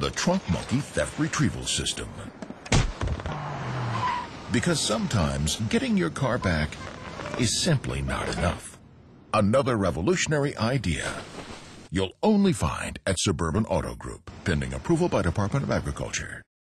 the Trunk Monkey Theft Retrieval System. Because sometimes getting your car back is simply not enough. Another revolutionary idea you'll only find at Suburban Auto Group, pending approval by Department of Agriculture.